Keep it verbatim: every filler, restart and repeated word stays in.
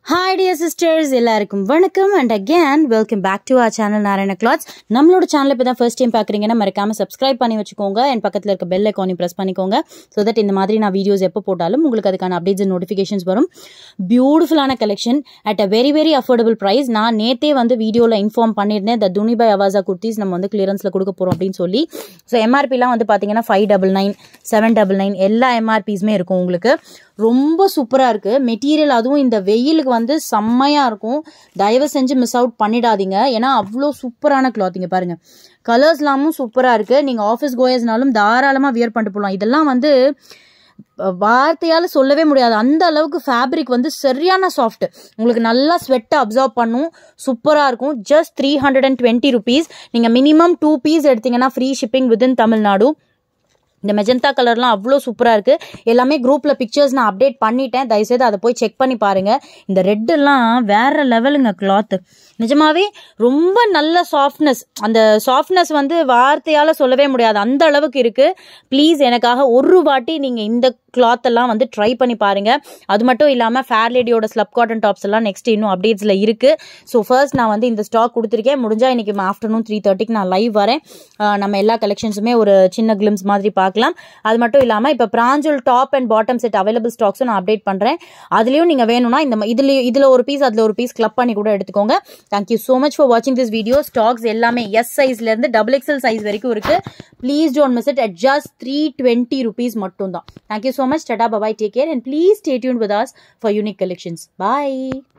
Hi dear sisters, எல்லாருக்கும் வணக்கம் and again welcome back to our channel Narayana Clothes. நம்மளோட சேனலை இப்போ தான் ஃபர்ஸ்ட் டைம் பார்க்குறீங்கன்னா மறக்காம சப்ஸ்கிரைப் பண்ணி வச்சுக்கோங்க and பக்கத்தில் இருக்க பெல் ஐகானையும் ப்ரெஸ் பண்ணிக்கோங்க so that இந்த மாதிரி நான் வீடியோஸ் எப்போ போட்டாலும் உங்களுக்கு அதுக்கான அப்டேட்ஸ் அண்ட் நோட்டிஃபிகேஷன்ஸ் வரும். பியூட்டிஃபுல்லான collection at a very very affordable price. நான் நேத்தே வந்து வீடியோவில் இன்ஃபார்ம் பண்ணியிருந்தேன் the Dhuni by avasa kurtis நம்ம வந்து கிளியரன்ஸில் கொடுக்க போகிறோம் அப்படின்னு சொல்லி. ஸோ எம்ஆர்பிலாம் வந்து பார்த்தீங்கன்னா five double nine seven double nine எல்லா எம்ஆர்பிஸுமே இருக்கும் உங்களுக்கு. ரொம்ப சூப்பராக இருக்குது மெட்டீரியல். அதுவும் இந்த வெயிலுக்கு வந்து செம்மையாக இருக்கும். தயவு செஞ்சு மிஸ் அவுட் பண்ணிடாதீங்க. ஏன்னா அவ்வளோ சூப்பரான கிளாத்திங்க பாருங்கள். கலர்ஸ்லாமும் சூப்பராக இருக்குது. நீங்கள் ஆஃபீஸ் கோயர்ஸ்னாலும் தாராளமாக வியர் பண்ணிட்டு போகலாம். இதெல்லாம் வந்து வார்த்தையால் சொல்லவே முடியாது. அந்த அளவுக்கு ஃபேப்ரிக் வந்து சரியான சாஃப்ட். உங்களுக்கு நல்லா ஸ்வெட்டை அப்சர்வ் பண்ணும். சூப்பராக இருக்கும். Just three hundred and twenty rupees. நீங்கள் மினிமம் டூ பீஸ் எடுத்தீங்கன்னா ஃப்ரீ ஷிப்பிங் வித்தின் தமிழ்நாடு. இந்த மெஜந்தா கலர்லாம் அவ்வளோ சூப்பராக இருக்குது. எல்லாமே குரூப்பில் பிக்சர்ஸ் நான் அப்டேட் பண்ணிட்டேன். தயவுசெய்து அதை போய் செக் பண்ணி பாருங்கள். இந்த ரெட்டெல்லாம் வேறு லெவலுங்க கிளாத்து. நிஜமாவே ரொம்ப நல்ல சாஃப்ட்னஸ். அந்த சாஃப்ட்னஸ் வந்து வார்த்தையால் சொல்லவே முடியாது. அந்த அளவுக்கு இருக்குது. ப்ளீஸ் எனக்காக ஒரு வாட்டி நீங்கள் இந்த கிளாத்தெல்லாம் வந்து ட்ரை பண்ணி பாருங்கள். அது மட்டும் இல்லாமல் ஃபேர் லேடியோட ஸ்லப் காட்டன் டாப்ஸ் எல்லாம் நெக்ஸ்ட் இன்னும் அப்டேட்ஸில் இருக்குது. ஸோ ஃபர்ஸ்ட் நான் வந்து இந்த ஸ்டாக் கொடுத்துருக்கேன். முடிஞ்சால் இன்றைக்கி ஆஃப்டர்நூன் த்ரீ தேர்ட்டிக்கு நான் லைவ் வரேன். நம்ம எல்லா கலெக்ஷன்ஸுமே ஒரு சின்ன கிளிம்ஸ் மாதிரி பார்க்கலாம். அது மட்டும் இல்லாமல் இப்போ பிராஞ்சல் top and bottom set available ஸ்டாக்ஸும் நான் அப்டேட் பண்ணுறேன். அதுலேயும் நீங்கள் வேணும்னா இந்த இதில் இதில் ஒரு பீஸ் அதில் ஒரு பீஸ் கிளப் பண்ணி கூட எடுத்துக்கோங்க. தேங்க்யூ ஸோ மச் ஃபார் வாட்சிங் திஸ் வீடியோ. ஸ்டாக்ஸ் எல்லாமே எஸ் சைஸ்லேருந்து டபுள் எக்ஸ்எல் சைஸ் வரைக்கும் இருக்குது. Please don't miss it at just three twenty rupees மட்டும் தான். Thank you so much. Tata, bye bye, take care, and please stay tuned with us for unique collections. Bye.